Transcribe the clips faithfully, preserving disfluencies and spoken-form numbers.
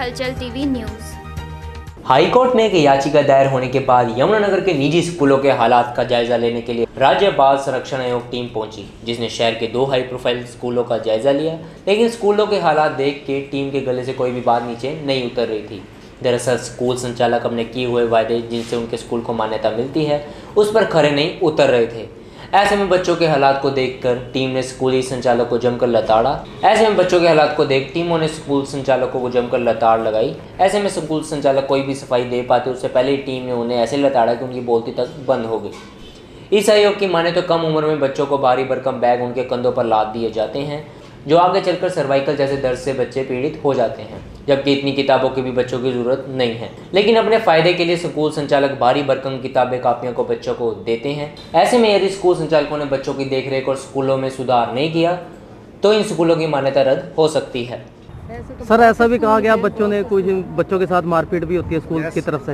हलचल TV news. High court में एक याचिका दायर होने के बाद यमुनानगर के निजी स्कूलों के हालात का जायजा लेने के लिए राज्य बाल संरक्षण आयोग टीम पहुंची, जिसने शहर के दो हाई प्रोफाइल स्कूलों का जायजा लिया। लेकिन स्कूलों के हालात देख के टीम के गले से कोई भी बात नीचे नहीं उतर रही थी। दरअसल स्कूल संचालक अपने किए हुए वायदे जिनसे उनके स्कूल को मान्यता मिलती है उस पर खरे नहीं उतर रहे थे। ऐसे में बच्चों के हालात को देखकर टीम ने स्कूली संचालक को जमकर लताड़ा ऐसे में बच्चों के हालात को देख टीमों ने स्कूल संचालकों को जमकर लताड़ लगाई। ऐसे में स्कूल संचालक कोई भी सफाई दे पाते उससे पहले ही टीम ने उन्हें ऐसे लताड़ा कि उनकी बोलती तक बंद हो गई। इस आयोग की माने तो कम उम्र में बच्चों को भारी भरकम बैग उनके कंधों पर लाद दिए जाते हैं, जो आगे चलकर सर्वाइकल जैसे दर्द से बच्चे पीड़ित हो जाते हैं, जबकि इतनी किताबों की भी बच्चों की ज़रूरत नहीं है। लेकिन अपने फ़ायदे के लिए स्कूल संचालक भारी भरकम किताबें कापियों को बच्चों को देते हैं। ऐसे में यदि स्कूल संचालकों ने बच्चों की देखरेख और स्कूलों में सुधार नहीं किया तो इन स्कूलों की मान्यता रद्द हो सकती है। सर, ऐसा भी कहा गया बच्चों ने कुछ बच्चों के साथ मारपीट भी होती है स्कूल की तरफ से।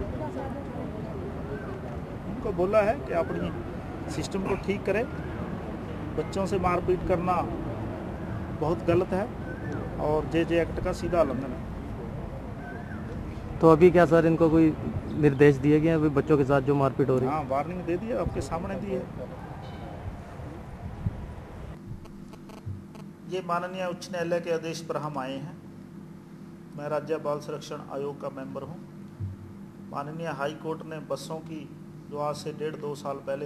उनको बोला है कि अपनी सिस्टम को ठीक करें। बच्चों से मारपीट करना बहुत गलत है और जे जे एक्ट का सीधा उल्लंघन है। तो अभी क्या सर इनको कोई निर्देश दिए गए हैं बच्चों के साथ जो मारपीट हो रही है? हाँ, वार्निंग दे दी है, आपके सामने दी है। ये माननीय उच्च न्यायालय के आदेश पर हम आए हैं। मैं राज्य बाल संरक्षण आयोग का मेंबर हूँ। माननीय हाई कोर्ट ने बसों की जो आज से डेढ़ दो साल पहले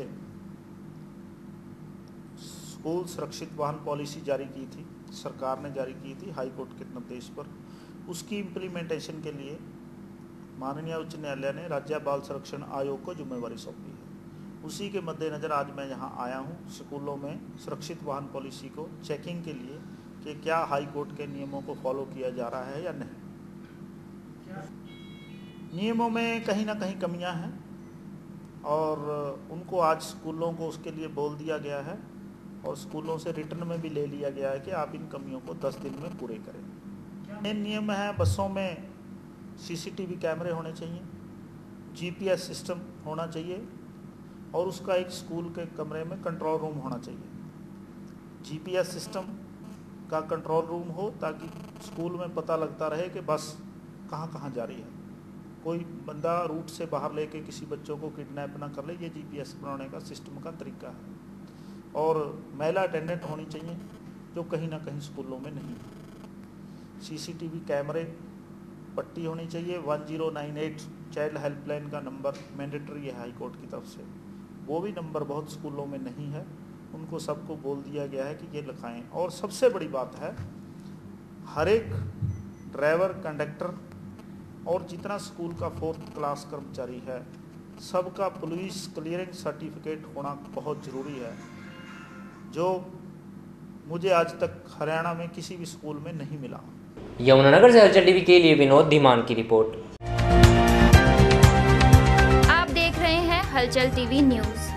स्कूल सुरक्षित वाहन पॉलिसी जारी की थी, सरकार ने जारी की थी हाई कोर्ट के निर्देश पर, उसकी इम्प्लीमेंटेशन के लिए माननीय उच्च न्यायालय ने राज्य बाल संरक्षण आयोग को जिम्मेवारी सौंपी है। उसी के मद्देनज़र आज मैं यहाँ आया हूँ स्कूलों में सुरक्षित वाहन पॉलिसी को चेकिंग के लिए कि क्या हाई कोर्ट के नियमों को फॉलो किया जा रहा है या नहीं। नियमों में कहीं ना कहीं कमियाँ हैं और उनको आज स्कूलों को उसके लिए बोल दिया गया है और स्कूलों से रिटर्न में भी ले लिया गया है कि आप इन कमियों को दस दिन में पूरे करें। मेन नियम है बसों में सीसीटीवी कैमरे होने चाहिए, जीपीएस सिस्टम होना चाहिए और उसका एक स्कूल के कमरे में कंट्रोल रूम होना चाहिए। जीपीएस सिस्टम का कंट्रोल रूम हो ताकि स्कूल में पता लगता रहे कि बस कहाँ कहाँ जा रही है। कोई बंदा रूट से बाहर लेके किसी बच्चों को किडनैप ना कर ले, ये जीपीएस बनाने का सिस्टम का तरीका है। और महिला अटेंडेंट होनी चाहिए जो कहीं ना कहीं स्कूलों में नहीं है। सीसीटीवी कैमरे, पट्टी होनी चाहिए। One zero nine eight child helpline का नंबर मैंडेटरी है हाई कोर्ट की तरफ से, वो भी नंबर बहुत स्कूलों में नहीं है, उनको सबको बोल दिया गया है कि ये लिखाएं। और सबसे बड़ी बात है, हर एक ड्राइवर, कंडक्टर और जितना स्कूल का फोर्थ क्लास कर्मचारी है सबका पुलिस क्लियरेंस सर्टिफिकेट होना बहुत ज़रूरी है, जो मुझे आज तक हरियाणा में किसी भी स्कूल में नहीं मिला। यमुनानगर से हलचल टीवी के लिए विनोद धीमान की रिपोर्ट। आप देख रहे हैं हलचल टीवी न्यूज।